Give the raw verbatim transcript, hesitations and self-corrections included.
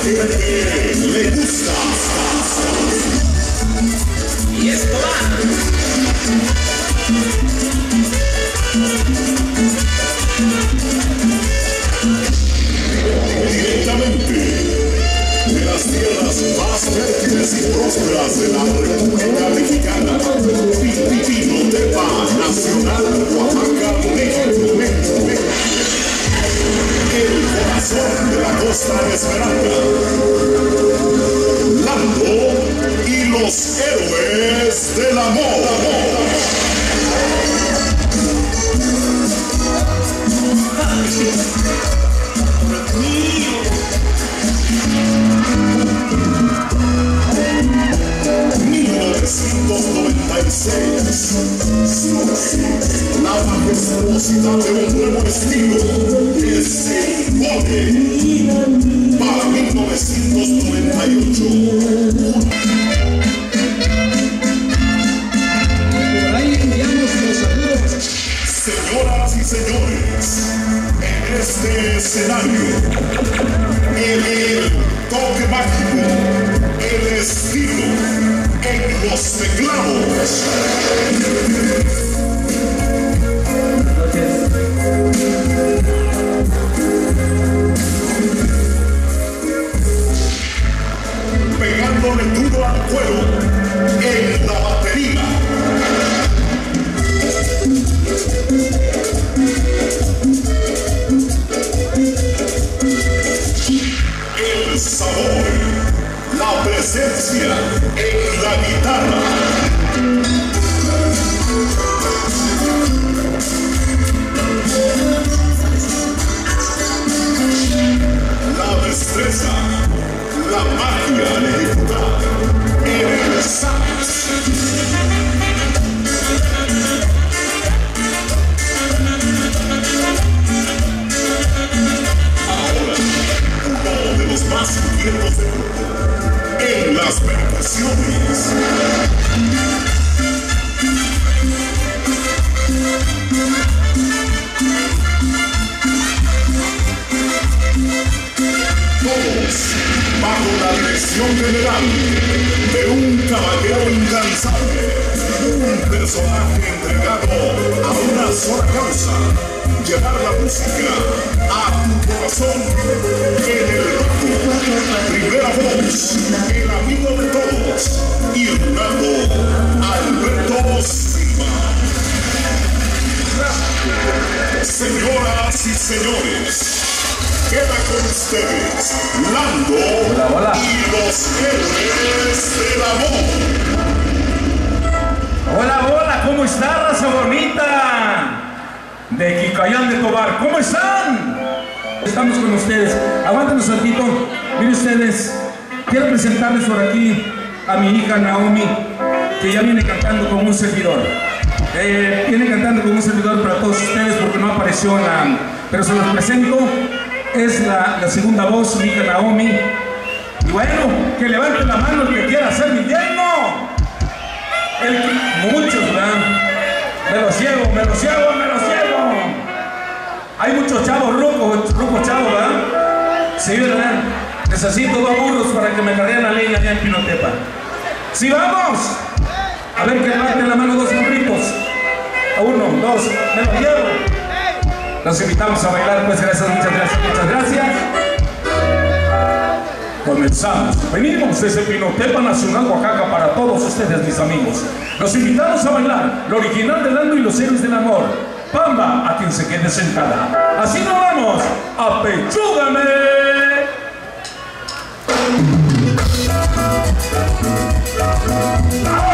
gente le gusta. Y esto va. Directamente de las tierras más fértiles y prósperas de la República Mexicana, Pinotepa Nacional, Oaxaca, México, México, México. El corazón de la Costa de Esmeralda, Lando y los héroes del amor. mil novecientos noventa y seis, la majestuosidad de un nuevo estilo que se impone para mil novecientos noventa y ocho. Por ahí enviamos los saludos. Señoras y señores, en este escenario, el, el toque mágico, el estilo, en los teclados. Pegándole duro al cuero, en la batería. El sabor, la presencia en la guitarra. La destreza, la magia al ejecutar en el sax. Uno de los más inquietos del grupo, en las percusiones. Todos bajo la dirección general de un caballero incansable, un personaje entregado a una sola causa: llevar la música a tu corazón. En el grupo, primera voz, el amigo de todos, Hernando Alberto Silva. Señoras y señores, queda con ustedes Lando hola, hola. y los héroes del amor. Hola, hola, ¿cómo está, raza bonita? De Quicayán de Tobar, ¿cómo están? Estamos con ustedes. Aguántenos un tantito. Miren ustedes, quiero presentarles por aquí a mi hija Naomi, que ya viene cantando con un servidor. Eh, viene cantando con un servidor para todos ustedes porque no apareció en la... Pero se los presento. Es la, la segunda voz, mi hija Naomi. Y bueno, que levante la mano el que quiera ser mi yerno. El que... Muchos, ¿verdad? Me lo ciego, me lo ciego, me lo ciego. Hay muchos chavos rucos, rucos chavos, ¿verdad? Sí, ¿verdad? Necesito dos burros para que me carguen la leña allá en Pinotepa. ¡Sí, vamos! A ver, que levanten la mano dos burritos. A uno, dos, me lo llevo. Los invitamos a bailar, pues gracias, muchas gracias, muchas gracias. Comenzamos. Venimos desde Pinotepa Nacional, Oaxaca, para todos ustedes, mis amigos. Los invitamos a bailar lo original de Lando y los héroes del amor. Pamba a quien se quede sentada. Así nos vamos. ¡Apechúgame! ¡Vamos!